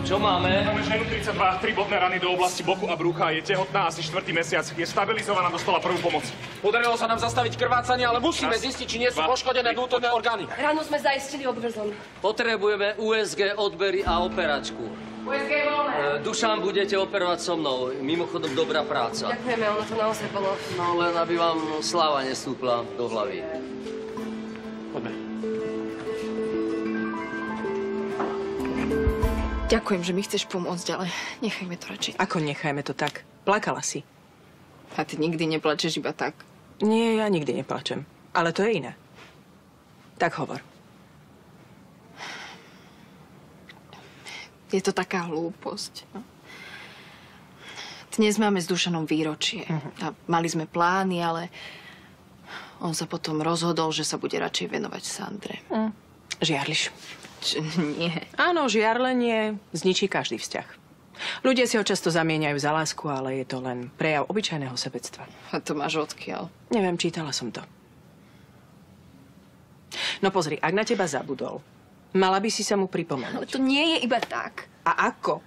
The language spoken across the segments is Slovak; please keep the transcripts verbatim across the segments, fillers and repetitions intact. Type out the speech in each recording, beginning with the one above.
Čo máme? Máme ženu tridsaťdva, tri bodné rany do oblasti boku a brucha. Je tehotná asi štvrtý mesiac. Je stabilizovaná, dostala prvú pomoc. Podarilo sa nám zastaviť krvácanie, ale musíme Raz, zistiť, či nie sú dva, poškodené vnútorné orgány. Ráno sme zaistili obvezom. Potrebujeme ú es gé odbery a operačku. ú es gé voľné. E, Dušan, budete operovať so mnou. Mimochodom, dobrá práca. Ďakujeme, ono to naozaj bolo. No len aby vám sláva nestúpla do hlavy. Poďme. Ďakujem, že mi chceš pomôcť, ale nechajme to radšej. Ako nechajme to tak? Plakala si. A ty nikdy neplačeš iba tak. Nie, ja nikdy neplačem. Ale to je iné. Tak hovor. Je to taká hlúposť. No. Dnes máme s Dušanom výročie. Uh-huh. A mali sme plány, ale on sa potom rozhodol, že sa bude radšej venovať Sandre. Uh. Žiarliš. Č- nie. Áno, žiarlenie zničí každý vzťah. Ľudia si ho často zamieňajú za lásku, ale je to len prejav obyčajného sebectva. A to máš odkiaľ? Neviem, čítala som to. No pozri, ak na teba zabudol, mala by si sa mu pripomenúť. Ale to nie je iba tak. A ako?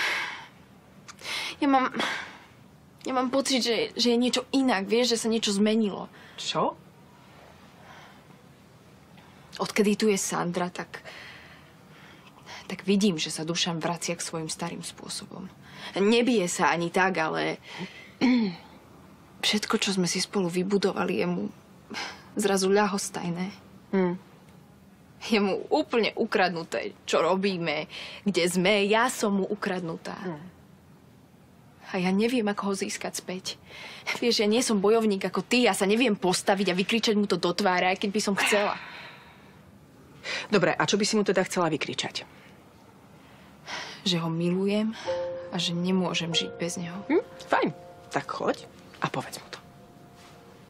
Ja mám... Ja mám pocit, že, že je niečo inak. Vieš, že sa niečo zmenilo. Čo? Odkedy tu je Sandra, tak... tak vidím, že sa Dušan vracia k svojim starým spôsobom. Nebije sa ani tak, ale... Všetko, čo sme si spolu vybudovali, je mu zrazu ľahostajné. Hm. Je mu úplne ukradnuté, čo robíme, kde sme. Ja som mu ukradnutá. Hm. A ja neviem, ako ho získať späť. Vieš, ja nie som bojovník ako ty. Ja sa neviem postaviť a vykričať mu to do tváre, aj keď by som chcela. Dobre, a čo by si mu teda chcela vykričať? Že ho milujem a že nemôžem žiť bez neho. Hm? Fajn. Tak choď a povedz mu to.